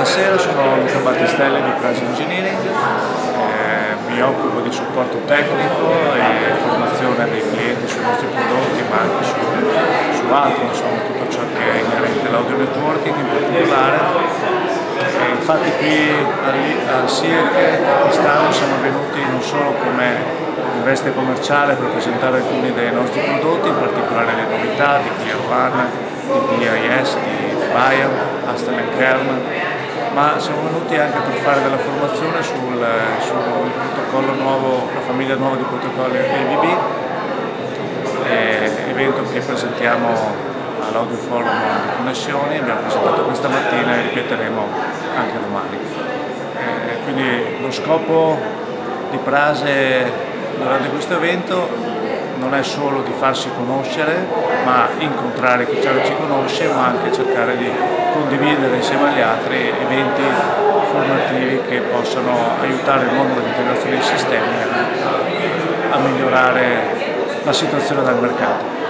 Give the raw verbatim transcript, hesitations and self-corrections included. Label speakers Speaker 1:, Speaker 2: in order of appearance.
Speaker 1: Buonasera, sono Luca Battistelli di Pricing Engineering, eh, mi occupo di supporto tecnico e formazione dei clienti sui nostri prodotti, ma anche su, su altro, insomma tutto ciò che è inerente all'audio networking in particolare. E infatti qui al, al S I E C quest'anno siamo venuti non solo come veste commerciale per presentare alcuni dei nostri prodotti, in particolare le novità di Clear One, di D I S, di Bayer, Aston and Kern, ma siamo venuti anche per fare della formazione sul, sul protocollo nuovo, la famiglia nuova di protocolli A V B, eh, evento che presentiamo all'Audio Forum di Connessioni, abbiamo presentato questa mattina e ripeteremo anche domani. Eh, quindi lo scopo di Prase durante questo evento non è solo di farsi conoscere, ma incontrare chi già ci conosce, ma anche cercare di condividere insieme agli altri eventi formativi che possano aiutare il mondo dell'integrazione dei sistemi a migliorare la situazione del mercato.